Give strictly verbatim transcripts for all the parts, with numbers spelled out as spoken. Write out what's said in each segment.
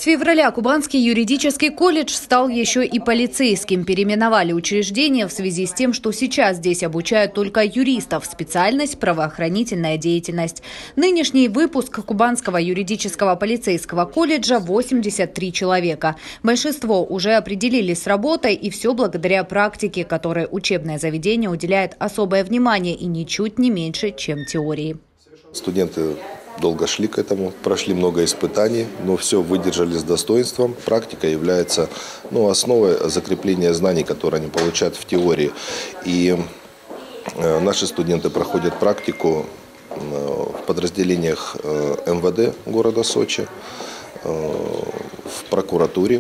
С февраля Кубанский юридический колледж стал еще и полицейским. Переименовали учреждение в связи с тем, что сейчас здесь обучают только юристов. Специальность – правоохранительная деятельность. Нынешний выпуск Кубанского юридического полицейского колледжа – восемьдесят три человека. Большинство уже определились с работой, и все благодаря практике, которой учебное заведение уделяет особое внимание и ничуть не меньше, чем теории. Студенты долго шли к этому, прошли много испытаний, но все выдержали с достоинством. Практика является ну, основой закрепления знаний, которые они получают в теории. И э, наши студенты проходят практику э, в подразделениях э, эм вэ дэ города Сочи, э, в прокуратуре,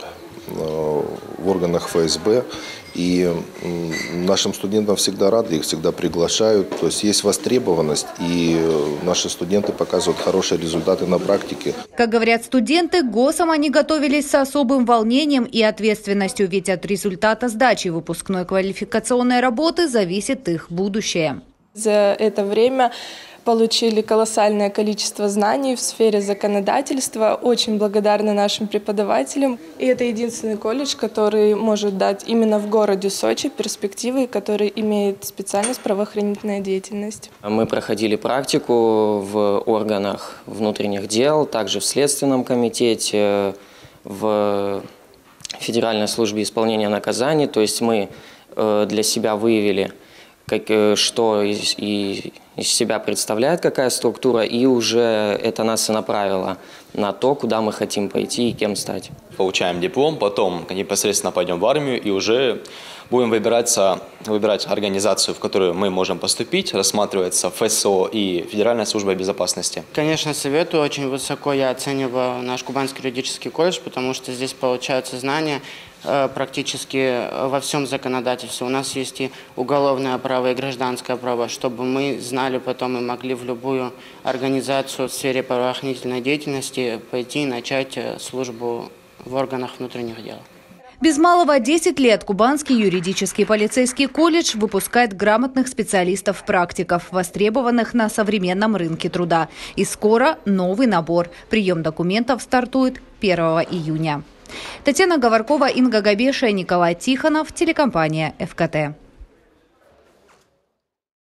э, в органах эф эс бэ. И нашим студентам всегда рады, их всегда приглашают. То есть есть востребованность, и наши студенты показывают хорошие результаты на практике. Как говорят студенты, к ГОСам они готовились с особым волнением и ответственностью, ведь от результата сдачи выпускной квалификационной работы зависит их будущее. За это время получили колоссальное количество знаний в сфере законодательства. Очень благодарны нашим преподавателям. И это единственный колледж, который может дать именно в городе Сочи перспективы, который имеет специальность правоохранительная деятельность. Мы проходили практику в органах внутренних дел, также в Следственном комитете, в Федеральной службе исполнения наказаний. То есть мы для себя выявили, как, что из, и, из себя представляет какая структура, и уже это нас и направило на то, куда мы хотим пойти и кем стать. Получаем диплом, потом непосредственно пойдем в армию и уже будем выбираться, выбирать организацию, в которую мы можем поступить. Рассматривается эф эс о и Федеральная служба безопасности. Конечно, советую. Очень высоко я оцениваю наш Кубанский юридический колледж, потому что здесь получаются знания практически во всем законодательстве. У нас есть и уголовное право, и гражданское право, чтобы мы знали потом и могли в любую организацию в сфере правоохранительной деятельности пойти и начать службу в органах внутренних дел. Без малого десять лет Кубанский юридический полицейский колледж выпускает грамотных специалистов-практиков, востребованных на современном рынке труда. И скоро новый набор. Прием документов стартует первого июня. Татьяна Говоркова, Инга Габеша, Николай Тихонов, телекомпания эф ка тэ.